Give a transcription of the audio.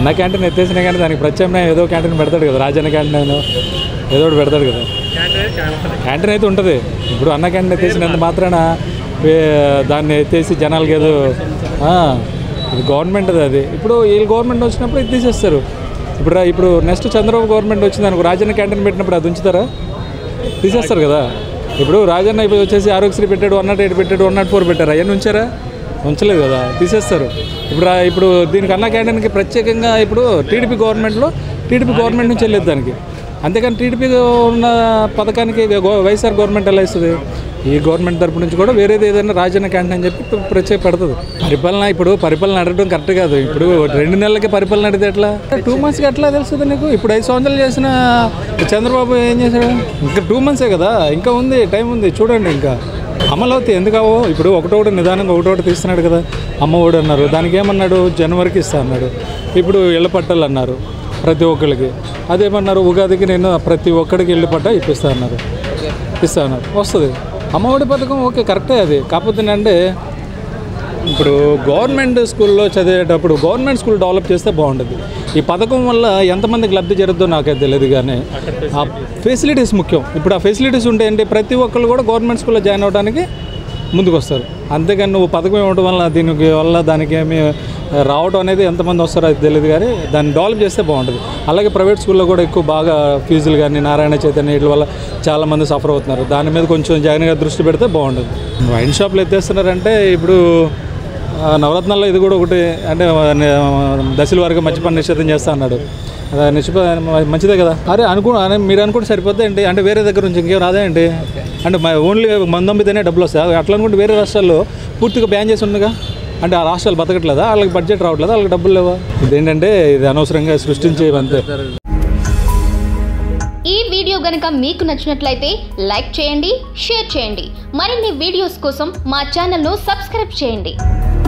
అన్న క్యాంటీన్ ఎత్తేసినా కానీ దానికి ప్రత్యామ్నాయం ఏదో క్యాంటీన్ పెడతాడు కదా, రాజన్న క్యాంటీన్ అయినా ఏదో ఒకటి పెడతాడు కదా. క్యాంటీన్ అయితే ఉంటుంది. ఇప్పుడు అన్న క్యాంటీన్ ఎత్తేసినంత మాత్రాన దాన్ని ఎత్తేసి జనాలకి ఏదో ఇది గవర్నమెంట్ అది. ఇప్పుడు వీళ్ళు గవర్నమెంట్ వచ్చినప్పుడు ఇది తీసేస్తారు. ఇప్పుడు నెక్స్ట్ చంద్రబాబు గవర్నమెంట్ వచ్చింది అనుకో, రాజన్న క్యాంటీన్ పెట్టినప్పుడు అది ఉంచుతారా? తీసేస్తారు కదా. ఇప్పుడు రాజన్న ఇప్పుడు వచ్చేసి ఆరోగ్యశ్రీ పెట్టాడు, 108 పెట్టాడు, 104 పెట్టారు, అవన్నీ ఉంచారా? ఉంచలేదు కదా, తీసేస్తారు. ఇప్పుడు దీనికి అన్న క్యాంటీన్కి ప్రత్యేకంగా ఇప్పుడు టీడీపీ గవర్నమెంట్ నుంచి వెళ్ళేది దానికి. అంతేకాని టీడీపీ ఉన్న పథకానికి వైఎస్ఆర్ గవర్నమెంట్ ఎలా ఇస్తుంది? ఈ గవర్నమెంట్ తరపు నుంచి కూడా వేరేది ఏదైనా రాజన్న క్యాంటీన్ అని చెప్పి ప్రత్యేక పెడుతుంది. పరిపాలన అడగడం కరెక్ట్ కాదు. ఇప్పుడు 2 నెలలకి పరిపాలన అడిగితే ఎట్లా? 2 monthsకి ఎట్లా తెలుస్తుంది నీకు? ఇప్పుడు 5 సంవత్సరాలు చేసిన చంద్రబాబు ఏం చేశాడు? ఇంకా 2 monthsే కదా, ఇంకా ఉంది, టైం ఉంది, చూడండి. ఇంకా అమలవుతాయి. ఎందుకు ఇప్పుడు ఒకటోటి నిదానంగా ఒకటోటి తీస్తున్నాడు కదా. అమ్మ ఒడి అన్నారు, దానికి ఏమన్నాడు? జనవరికి ఇస్తా అన్నాడు. ఇప్పుడు ఇళ్ల పట్టాలు అన్నారు ప్రతి ఒక్కరికి. అదేమన్నారు? ఉగాదికి నేను ప్రతి ఒక్కడికి ఇళ్ల పట్టా ఇస్తా అన్నారు. వస్తుంది అమ్మఒడి పథకం. ఓకే, కరెక్టే అది. కాకపోతే అంటే ఇప్పుడు గవర్నమెంట్ స్కూల్లో చదివేటప్పుడు గవర్నమెంట్ స్కూల్ డెవలప్ చేస్తే బాగుంటుంది. ఈ పథకం వల్ల ఎంతమందికి లబ్ధి జరుగుతుందో నాకైతే తెలియదు, కానీ ఆ ఫెసిలిటీస్ ముఖ్యం. ఇప్పుడు ఆ ఫెసిలిటీస్ ఉంటే ఏంటి, ప్రతి ఒక్కళ్ళు కూడా గవర్నమెంట్ స్కూల్లో జాయిన్ అవ్వడానికి ముందుకు వస్తారు. అంతేగాని నువ్వు పథకం ఇవ్వడం వల్ల దానికి ఏమి రావడం అనేది ఎంతమంది వస్తారో అది తెలియదు, కానీ దాన్ని డెవలప్ చేస్తే బాగుంటుంది. అలాగే ప్రైవేట్ స్కూల్లో కూడా ఎక్కువ బాగా ఫీజులు కానీ నారాయణ చైతన్య వీటి వల్ల చాలామంది సఫర్ అవుతున్నారు. దాని మీద కొంచెం జగన్ గారు దృష్టి పెడితే బాగుంటుంది. వైన్ షాప్లు ఎత్తేస్తున్నారంటే ఇప్పుడు నవరత్నాల్లో ఇది కూడా ఒకటి, అంటే దశల వరకు మద్యపాన నిషేధం చేస్తా అన్నాడు. మంచిదే కదా. మీరు అనుకుంటే సరిపోతే ఏంటి? అంటే వేరే దగ్గర నుంచి ఇంకేం రాదా ఏంటి? అంటే ఓన్లీ మందమ్మితేనే డబ్బులు వస్తాయి అట్లా అనుకుంటే వేరే రాష్ట్రాల్లో పూర్తిగా బ్యాన్ చేసి ఉందిగా. అంటే ఆ రాష్ట్రాలు బతకట్లేదా? వాళ్ళకి బడ్జెట్ రావట్లేదా? వాళ్ళకి డబ్బులు లేవా? ఇదేంటంటే ఇది అనవసరంగా సృష్టించేవంతే. ఈ వీడియో గనుక మీకు నచ్చినట్లయితే లైక్ చేయండి, షేర్ చేయండి. మరిన్ని వీడియోస్ కోసం మా ఛానల్ను సబ్స్క్రైబ్ చేయండి.